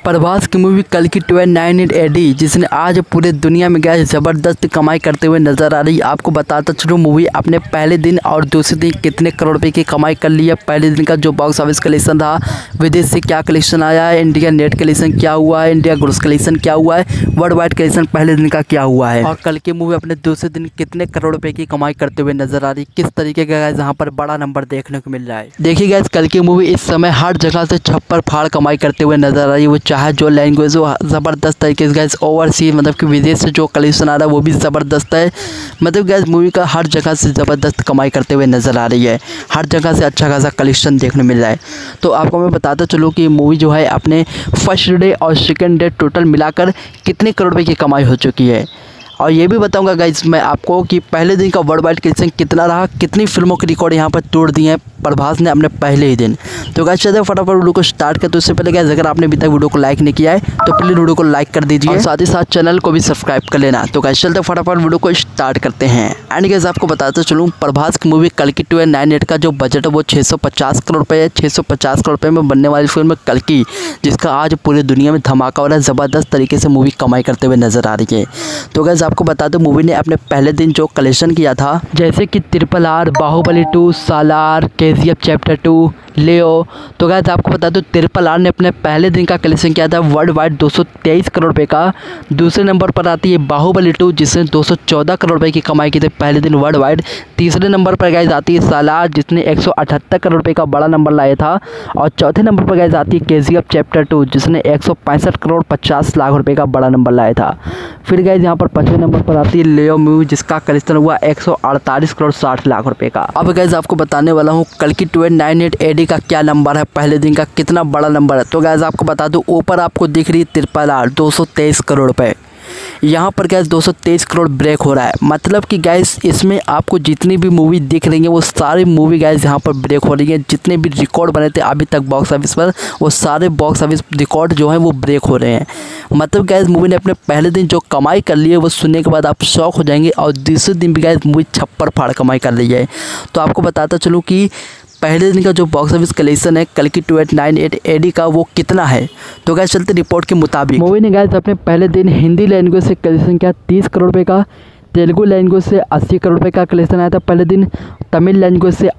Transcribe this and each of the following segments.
प्रभास की मूवी कल की 29 AD जिसने आज पूरे दुनिया में गया ज़बरदस्त कमाई करते हुए नजर आ रही है। आपको बताता चलूँ मूवी अपने पहले दिन और दूसरे दिन कितने करोड़ रुपए की कमाई कर ली है। पहले दिन का जो बॉक्स ऑफिस कलेक्शन रहा, विदेश से क्या कलेक्शन आया है, इंडिया नेट कलेक्शन क्या हुआ है, इंडिया ग्रोस कलेक्शन क्या हुआ है, वर्ल्ड वाइड कलेक्शन पहले दिन का क्या हुआ है, और कल की मूवी अपने दूसरे दिन कितने करोड़ रुपए की कमाई करते हुए नजर आ रही है। किस तरीके का गाइस यहाँ पर बड़ा नंबर देखने को मिल रहा है। देखिए गाइस कल की मूवी इस समय हर जगह से छप्पर फाड़ कमाई करते हुए नजर आ रही है। वो चाहे जो लैंग्वेज हो, ज़बरदस्त तरीके से गाइस ओवरसीज मतलब कि विदेश से जो कलेक्शन आ रहा है वो भी ज़बरदस्त है। मतलब गाइस मूवी का हर जगह से ज़बरदस्त कमाई करते हुए नज़र आ रही है। हर जगह से अच्छा खासा कलेक्शन देखने मिल रहा है। तो आपको मैं बताता चलूँ कि मूवी जो है अपने फर्स्ट डे और सेकेंड डे टोटल मिलाकर कितने करोड़ रुपये की कमाई हो चुकी है। और ये भी बताऊंगा गाइस मैं आपको कि पहले दिन का वर्ल्ड वाइड कलेक्शन कितना रहा, कितनी फिल्मों के रिकॉर्ड यहाँ पर तोड़ दिए हैं प्रभास ने अपने पहले ही दिन। तो गाइस चलते फटाफट वीडियो को स्टार्ट करते उससे पहले गाइस अगर आपने अभी तक वीडियो को लाइक नहीं किया है तो प्लीज़ वीडियो को लाइक कर दीजिए और साथ ही साथ चैनल को भी सब्सक्राइब कर लेना। तो गाइस चलते फटाफट वीडियो को स्टार्ट करते हैं। एंड गाइस आपको बताते चलूँ प्रभास की मूवी कल की 29 का जो बजट है वो 650 करोड़ रुपये है। 650 करोड़ रुपये में बनने वाली फिल्म कल की, जिसका आज पूरी दुनिया में धमाका हो रहा है। ज़बरदस्त तरीके से मूवी कमाई करते हुए नजर आ रही है। तो गाइस आपको बता दो मूवी ने अपने पहले दिन जो कलेक्शन किया था, जैसे कि RRR, Baahubali 2, Salaar, KGF chapter 2, Leo. तो गाइस आपको बता दो RRR ने अपने पहले दिन का कलेक्शन किया था वर्ल्ड वाइड 223 करोड़ रुपये का। दूसरे नंबर पर आती है बाहुबली 2 जिसने 214 करोड़ रुपये की कमाई की थी पहले दिन वर्ल्ड वाइड। तीसरे नंबर पर गाइस आती है सालार जिसने 178 करोड़ रुपये का बड़ा नंबर लाया था। और चौथे नंबर पर गाइस आती है KGF चैप्टर 2 जिसने 165 करोड़ 50 लाख रुपये का बड़ा नंबर लाया था। फिर गाइस यहाँ पर 5वें नंबर पर आती है लियो मूवी जिसका कलेक्शन हुआ 148 करोड़ 60 लाख रुपये का। अब गाइस आपको बताने वाला हूँ कल की 29 AD का क्या नंबर है, पहले दिन का कितना बड़ा नंबर है। तो गाइस आपको बता दूँ ऊपर आपको दिख रही है RRR 223 करोड़ रुपये, यहाँ पर गैस 223 करोड़ ब्रेक हो रहा है। मतलब कि गैस इसमें आपको जितनी भी मूवी दिख रही है वो सारी मूवी गैस यहाँ पर ब्रेक हो रही है। जितने भी रिकॉर्ड बने थे अभी तक बॉक्स ऑफिस पर वो सारे बॉक्स ऑफिस रिकॉर्ड जो हैं वो ब्रेक हो रहे हैं। मतलब गैस मूवी ने अपने पहले दिन जो कमाई कर ली है वो सुनने के बाद आप शौक हो जाएंगे। और दूसरे दिन भी गैस मूवी छप्पर फाड़ कमाई कर रही है। तो आपको बताता चलूँ कि पहले दिन का जो बॉक्स ऑफिस कलेक्शन है कल की 29 AD का वो कितना है। तो गैस चलते रिपोर्ट के मुताबिक मूवी ने गैस अपने पहले दिन हिंदी लैंग्वेज से कलेक्शन किया 30 करोड़ रुपये का, तेलुगु लैंग्वेज से 80 करोड़ रुपये का कलेक्शन आया था पहले दिन, तमिल लैंग्वेज से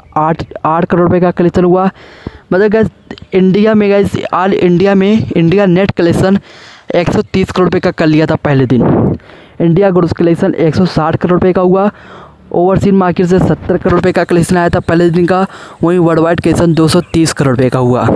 8 करोड़ रुपये का कलेक्शन हुआ। मतलब गैस इंडिया में गैस ऑल इंडिया में इंडिया नेट कलेक्शन 130 करोड़ रुपये का कर लिया था पहले दिन। इंडिया ग्रोस कलेक्शन 160 करोड़ रुपये का हुआ। ओवरसीज मार्केट से 70 करोड़ रुपये का कलेक्शन आया था पहले दिन का। वहीं वर्ल्ड वाइड कलेक्शन 230 करोड़ रुपये का हुआ।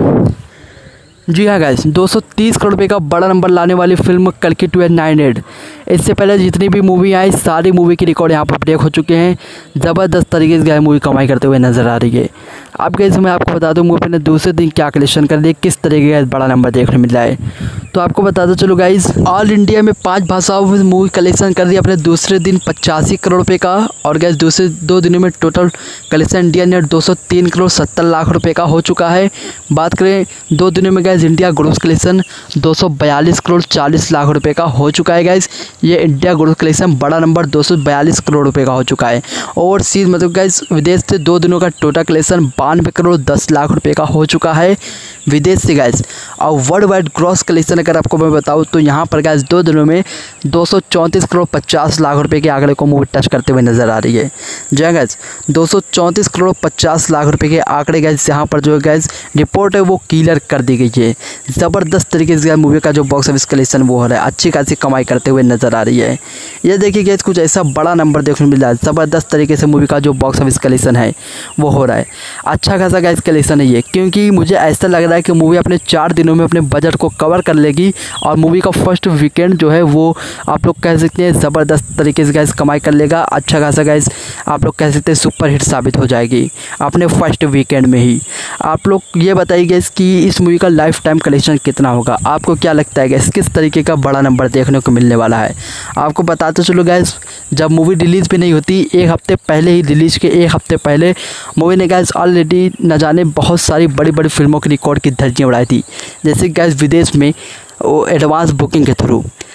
जी हाँ गाइस 230 करोड़ रुपये का बड़ा नंबर लाने वाली फिल्म कल की 29 इससे पहले जितनी भी मूवी आई सारी मूवी के रिकॉर्ड यहाँ पर ब्रेक हो चुके हैं। ज़बरदस्त तरीके से मूवी कमाई करते हुए नजर आ रही है। अब गाइस मैं आपको बता दूँ मूवी ने दूसरे दिन क्या कलेक्शन कर लिया, किस तरीके का बड़ा नंबर देखने मिल रहा है। तो आपको बताते चलो गाइस ऑल इंडिया में 5 भाषाओं में मूवी कलेक्शन कर दिया अपने दूसरे दिन 85 करोड़ रुपये का। और गैस दूसरे 2 दिनों में total collection India net 203 crore 70 lakh रुपये का हो चुका है। बात करें 2 दिनों में guys India gross collection 242 crore 40 lakh रुपये का हो चुका है। गैस ये इंडिया ग्रोस कलेक्शन बड़ा नंबर 242 करोड़ रुपये का हो चुका है। ओवरसीज मतलब गैस विदेश से 2 दिनों का टोटल कलेक्शन 92 करोड़ 10 लाख रुपये का हो चुका है विदेश से गैस। और वर्ल्ड वाइड ग्रॉस कलेक्शन अगर आपको मैं बताऊँ तो यहाँ पर गैस 2 दिनों में 234 करोड़ 50 लाख रुपये के आंकड़े को मूवी टच करते हुए नजर आ रही है। जी गैस 234 करोड़ 50 लाख रुपये के आंकड़े गैस यहाँ पर जो गैस रिपोर्ट है वो क्लियर कर दी गई है। ज़बरदस्त तरीके से मूवी का जो बॉक्स ऑफिस कलेक्शन वो हो रहा है, अच्छी खासी कमाई करते हुए नजर आ रही है। ये देखिए गैस कुछ ऐसा बड़ा नंबर देखने मिल रहा है। ज़बरदस्त तरीके से मूवी का जो बॉक्स ऑफिस कलेक्शन है वो हो रहा है। अच्छा खासा गैस कलेक्शन है ये, क्योंकि मुझे ऐसा लग रहा है कि मूवी अपने 4 दिनों में अपने बजट को कवर कर लेगी। और मूवी का फर्स्ट वीकेंड जो है वो आप लोग कह सकते हैं ज़बरदस्त तरीके से गैस कमाई कर लेगा। अच्छा खासा गैस आप लोग कह सकते हैं सुपर हिट साबित हो जाएगी अपने फर्स्ट वीकेंड में ही। आप लोग ये बताइए गैस कि इस मूवी का लाइफ टाइम कलेक्शन कितना होगा, आपको क्या लगता है गैस किस तरीके का बड़ा नंबर देखने को मिलने वाला है। आपको बताते चलो गैस जब मूवी रिलीज़ भी नहीं होती 1 हफ्ते पहले ही रिलीज़ के 1 हफ्ते पहले मूवी ने गैस ऑलरेडी न जाने बहुत सारी बड़ी बड़ी फिल्मों के रिकॉर्ड की धज्जियाँ उड़ाई थी। जैसे गैस विदेश में वो एडवांस बुकिंग के थ्रू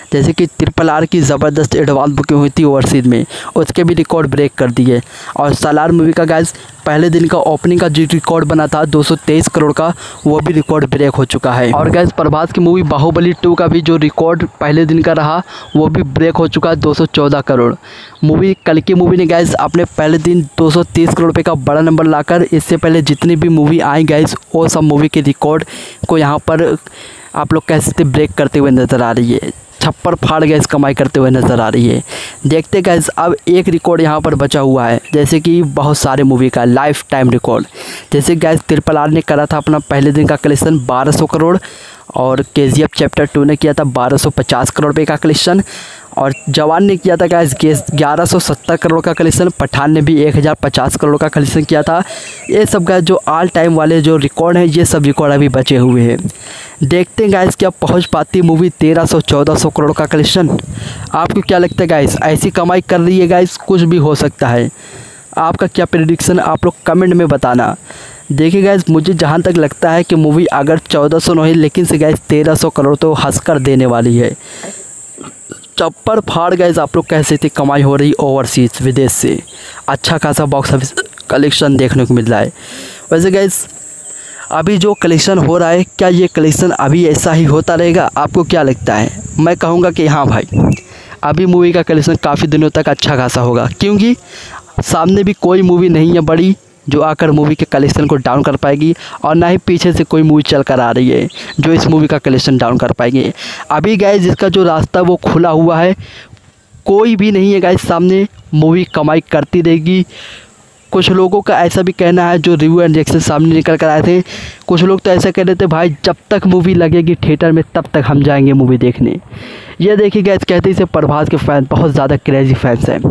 जैसे कि RRR की ज़बरदस्त एडवांस बुकिंग हुई थी ओवरसीज में, उसके भी रिकॉर्ड ब्रेक कर दिए। और सालार मूवी का गाइस पहले दिन का ओपनिंग का जो रिकॉर्ड बना था 223 करोड़ का, वो भी रिकॉर्ड ब्रेक हो चुका है। और गाइस प्रभास की मूवी बाहुबली 2 का भी जो रिकॉर्ड पहले दिन का रहा वो भी ब्रेक हो चुका है 214 करोड़। मूवी कल की मूवी ने गाइस अपने पहले दिन 230 करोड़ रुपये का बड़ा नंबर लाकर इससे पहले जितनी भी मूवी आई गाइस वो सब मूवी के रिकॉर्ड को यहाँ पर आप लोग कह सकते ब्रेक करते हुए नज़र आ रही है। छप्पर फाड़ गैस कमाई करते हुए नज़र आ रही है। देखते गैस अब एक रिकॉर्ड यहाँ पर बचा हुआ है, जैसे कि बहुत सारे मूवी का लाइफ टाइम रिकॉर्ड। जैसे गैस RRR ने करा था अपना पहले दिन का कलेक्शन 1200 करोड़, और KGF चैप्टर 2 ने किया था 1250 करोड़ रुपये का कलेक्शन, और जवान ने किया था गैस 1170 करोड़ का कलेक्शन, पठान ने भी 1050 करोड़ का कलेक्शन किया था। ये सब गैस जो ऑल टाइम वाले जो रिकॉर्ड हैं ये सब रिकॉर्ड अभी बचे हुए हैं। देखते हैं गैस क्या पहुंच पाती मूवी 1300-1400 करोड़ का कलेक्शन। आपको क्या लगता है गैस, ऐसी कमाई कर रही है गैस? कुछ भी हो सकता है। आपका क्या प्रेडिक्शन आप लोग कमेंट में बताना। देखिए गैस मुझे जहाँ तक लगता है कि मूवी अगर 1400 नहीं लेकिन से गैस 1300 करोड़ तो हंस कर देने वाली है। चप्पर फाड़ गैस आप लोग कह सकते कमाई हो रही ओवरसीज विदेश से, अच्छा खासा बॉक्स ऑफिस कलेक्शन देखने को मिल रहा है। वैसे गैस अभी जो कलेक्शन हो रहा है क्या ये कलेक्शन अभी ऐसा ही होता रहेगा? आपको क्या लगता है? मैं कहूँगा कि हाँ भाई, अभी मूवी का कलेक्शन काफ़ी दिनों तक अच्छा खासा होगा, क्योंकि सामने भी कोई मूवी नहीं है बड़ी जो आकर मूवी के कलेक्शन को डाउन कर पाएगी, और ना ही पीछे से कोई मूवी चल कर आ रही है जो इस मूवी का कलेक्शन डाउन कर पाएगी। अभी गाइस जिसका जो रास्ता वो खुला हुआ है, कोई भी नहीं है गाइस सामने, मूवी कमाई करती रहेगी। कुछ लोगों का ऐसा भी कहना है जो रिव्यू एंड रिएक्शन सामने निकल कर आए थे, कुछ लोग तो ऐसा कह रहे थे भाई जब तक मूवी लगेगी थिएटर में तब तक हम जाएंगे मूवी देखने। ये देखिए गाइस कहते हैं प्रभास के फैन बहुत ज़्यादा क्रेजी फैंस हैं,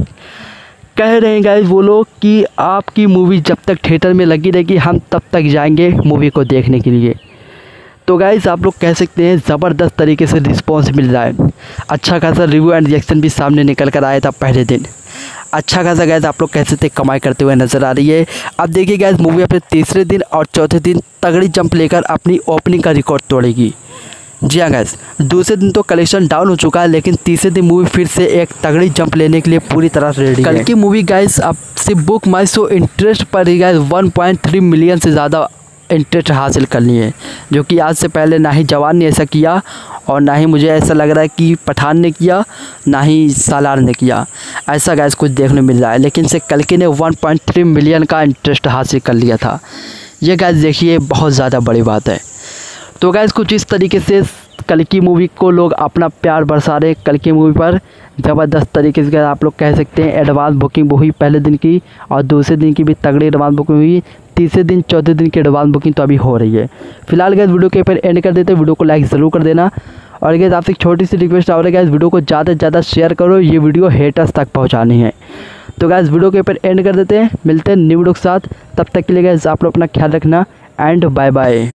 कह रहे हैं गाइस वो लोग कि आपकी मूवी जब तक थिएटर में लगी रहेगी हम तब तक जाएंगे मूवी को देखने के लिए। तो गाइस आप लोग कह सकते हैं ज़बरदस्त तरीके से रिस्पॉन्स मिल रहा है। अच्छा खासा रिव्यू एंड रिएक्शन भी सामने निकल कर आया था पहले दिन। अच्छा खासा गाइस आप लोग कह सकते कमाई करते हुए नज़र आ रही है। अब देखिए गाइस मूवी अपने तीसरे दिन और चौथे दिन तगड़ी जंप लेकर अपनी ओपनिंग का रिकॉर्ड तोड़ेगी। जी हाँ गैस, दूसरे दिन तो कलेक्शन डाउन हो चुका है, लेकिन तीसरे दिन मूवी फिर से एक तगड़ी जंप लेने के लिए पूरी तरह रेडी है। कल की मूवी गैस अब सिर्फ बुक माई शो इंटरेस्ट पर ही गैस 1.3 मिलियन से ज़्यादा इंटरेस्ट हासिल करनी है, जो कि आज से पहले ना ही जवान ने ऐसा किया, और ना ही मुझे ऐसा लग रहा है कि पठान ने किया, ना ही सालार ने किया। ऐसा गैस कुछ देखने मिल रहा है, लेकिन से कल्कि ने 1.3 मिलियन का इंटरेस्ट हासिल कर लिया था। ये गैस देखिए बहुत ज़्यादा बड़ी बात है। तो गाइस कुछ इस तरीके से कल की मूवी को लोग अपना प्यार बरसा रहे। कल की मूवी पर ज़बरदस्त तरीके से आप लोग कह सकते हैं एडवांस बुकिंग हुई पहले दिन की, और दूसरे दिन की भी तगड़ी एडवांस बुकिंग हुई। तीसरे दिन चौथे दिन की एडवांस बुकिंग तो अभी हो रही है। फिलहाल गाइस वीडियो के पर एंड कर देते हैं। वीडियो को लाइक ज़रूर कर देना, और गाइस आपसे एक छोटी सी रिक्वेस्ट आ रही है गाइस वीडियो को ज़्यादा से ज़्यादा शेयर करो, ये वीडियो हेटर्स तक पहुँचानी है। तो गाइस वीडियो के पर एंड कर देते हैं, मिलते हैं न्यू वीडियो के साथ। तब तक के लिए गाइस आप लोग अपना ख्याल रखना एंड बाय बाय।